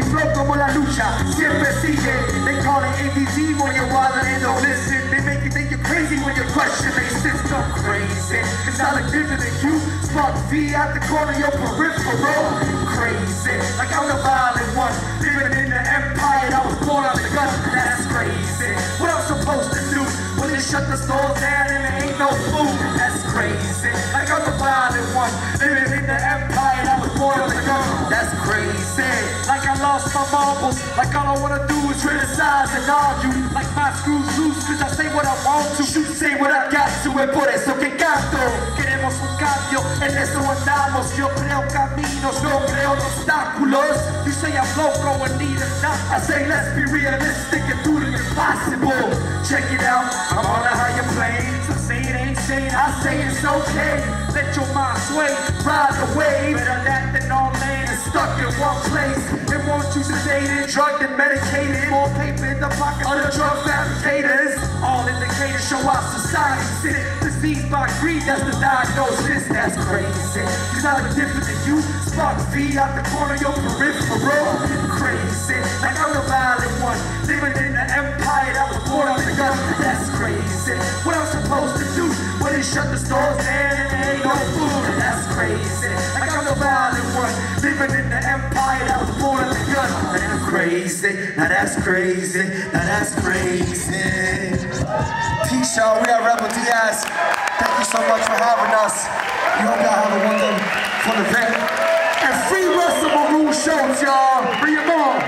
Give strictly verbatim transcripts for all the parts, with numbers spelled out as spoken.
flow como la lucha siempre sigue. They call it A D D when you're wild and they don't listen. They make you think you're crazy when you question their system. Crazy, it's not like different than you. Spark V out the corner of your peripheral. Crazy, like I'm the violent one, living in the empire that was born on the gun. That's crazy. What I'm supposed to do when they shut the stores down and there ain't no food? That's crazy. Like I'm the violent one, living in the empire that was born on the gun. That's crazy. Like I lost my marbles, like all I wanna do is criticize and argue. Like my screws loose, cause I say what I want to. You say what I got to, and por eso que canto. Queremos un cambio, en eso andamos. Yo creo caminos, no creo obstáculos. You say I'm loco and need a stop. I say let's be realistic and do the impossible. Check it out, I'm on a higher plane. Some say it ain't sane, I say it's okay. Let your mind sway, ride the wave. Better that than all laying and stuck in one place. It won't you sedated, drugged and medicated. More paper in the pocket of the drug fabricators. All indicators show our society sick. Diseased by greed, that's the diagnosis. That's crazy. Cause I look different than you. Spark V out the corner of your peripheral. Crazy, like I'm the violent one, living in the empire that was born on the gun. That's crazy. What I'm supposed to do when they shut the stores down and there ain't no food? That's crazy. Like I'm the violent one, living in the empire that was born on the gun. That's crazy. Now that's crazy. Now that's crazy. Peace, y'all. We are Rebel Diaz. Thank you so much for having us. We hope y'all have a wonderful event. And free Russell Maroon Shoatz, y'all. Bring him on.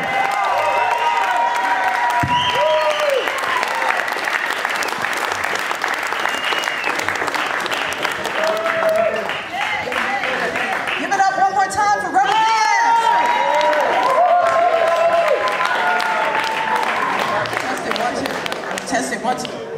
Give it up one more time for Rebel Diaz. Test it, one, two. Test it, one, two.